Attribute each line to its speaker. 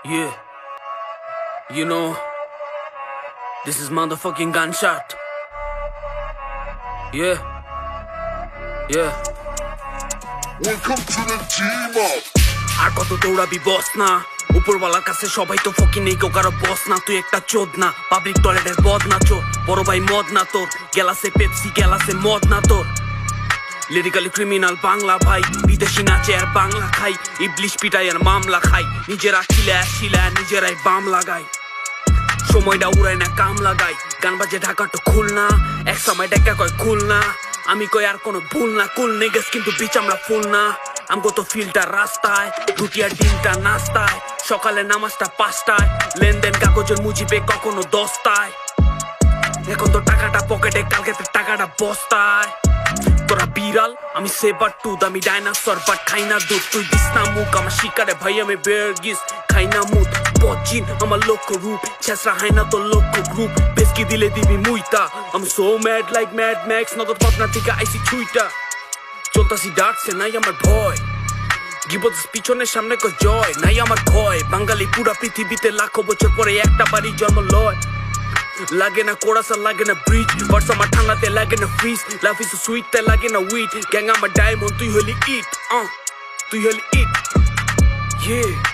Speaker 1: Yeah, you know, this is motherfucking Gunshot. Yeah, yeah.
Speaker 2: Welcome to the team up.
Speaker 1: আর কত দৌড়াবি বস না, উপরওয়ালার কাছে সবাই তো ফকিং নেই, কেউ কারো বস না। তুই একটা চোদ না, পাবলিক টয়লেটের বদ না চোর, বড় ভাই মদ না তোর, গেলাসে পেপসি গেলাসে মদ না তোর। লিরিক্যালি ক্রিমিনাল বাংলা ভাই, বিদেশি নাচে আর বাংলা খাই, ইবলিশ পিটাই আর মামলা খাই, নিজেরা খিলায় শিলায় নিজেরাই বাম লাগাই, সময়টা উড়াই না কাম লাগাই। গান বাজে ঢাকা তো খুলনা, এক সময় ডেকা কয় খুলনা, আমি কই আর কোনো ভুল না, কুল নেগেস কিন্তু বিচ আমরা ফুল না। আমগো তো ফিল্টার রাস্তায়, রুটি আর ডিমটা নাস্তায়, সকালে নামাজটা 5টায়, লেনদেন কাগজের মুজিবে কখনো 10টায়। এখন তো টাকাটা পকেটে, কালকে তো টাকাটা বস্তায়। তোরা বিড়াল আমি সেবার টুদ, আমি ডাইনাসর বাট খাই না দুধ। তুই দিস না মুখ আমার শিকারে ভাই, আমি বেয়ার গিস খাই না মুদ। পচিন আমার লক্ষ্য রূপ, ছেসরা হয় না তোর লক্ষ্য গ্রুপ, বেসকি দিলে দিবি মুইতা। আমি so mad like mad max, নগদ পাবনা থেকে আইসি ছুইটা। চলতাছি ডাকছে নাই আমার ভয়, গিবত পিছনের সামনে কই জয় নাই আমার ভয়। বাঙালি পুরা পৃথিবীতে লাখো বছর পরে একটা বাড়ি জন্ম লয়। লাগে না কোরাসা লাগে না ব্রিজ, বার্স আমার ঠান্ডাতে লাগে না ফ্রিজ, লাইফ ইজ সুইট তে লাগে না উইট। গ্যাং আমার ডায়মন্ড, তুই হলি ইট, তুই হলি ইট। Yeah.